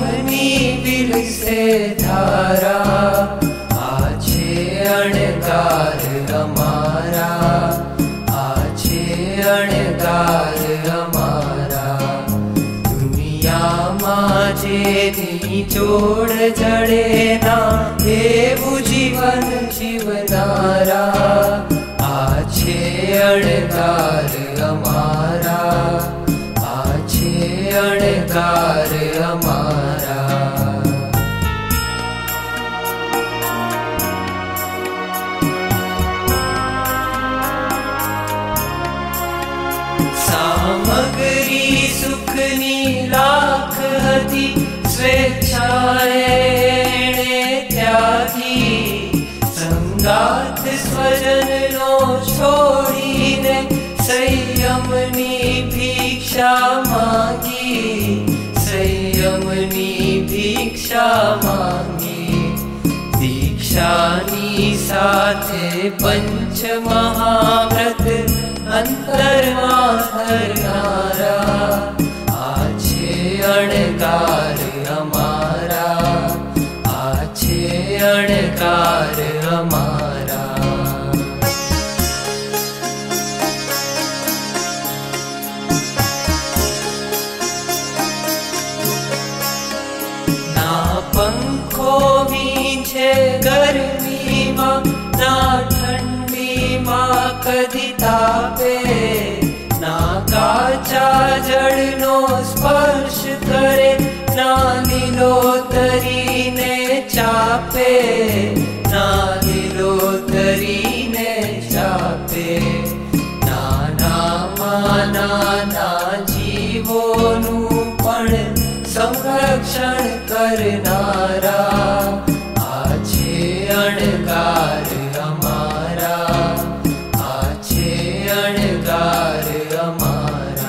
नामनी विरसे धारा, आछे अणगार हमारा, आछे अणगार हमारा। दुनिया जेनी जोड़ जड़े ना एवं जीवन जीवनारा, आछे अणगार हमारा, आछे अणगार हमारा। सामग्री सुखनी लाख हती, स्वेच्छाए त्यागी, संगात स्वजन नो छोड़ीने संयमनी भिक्षा मांगी, संयमनी भिक्षा मांगी। दीक्षानी साथे पंच महाव्रत अंतरमा धरनारा, आछे अणगार हमारा, आछे अणगार हमारा। ना पंखो वींछे गर्मी मां, ना ठंडी मां कदी तापे, ना काचा जड़नो स्पर्श करे, ना लीलोतरी ने चापे, ना लीलोतरी ने चापे। नाना नाना जीवोनु पण संरक्षण करनारा, आछे अणगार हमारा, आछे अणगार हमारा।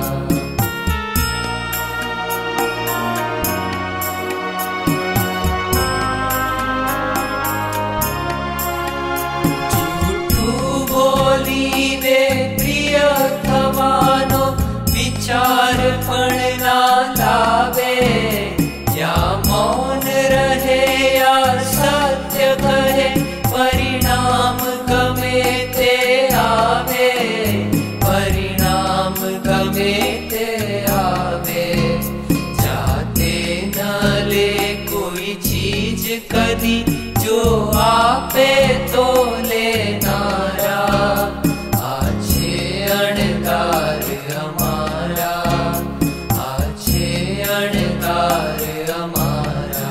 झूठू बोलीने प्रिय थवानो विचार पण ना लावे, या मौन रहे या सत्य कहे, परिणाम गमे ते आवे, परिणाम गमे ते आवे। जाते न ले कोई चीज कदी, जो आपे तो लेनारा, आछे अणगार हमारा, आछे अणगार हमारा।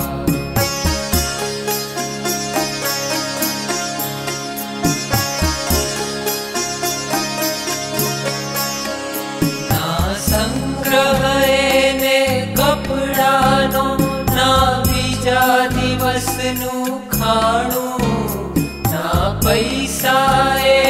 ना संग्रह ने कपड़ानो, ना बीजा दिवसनु खाणु, ना पैसा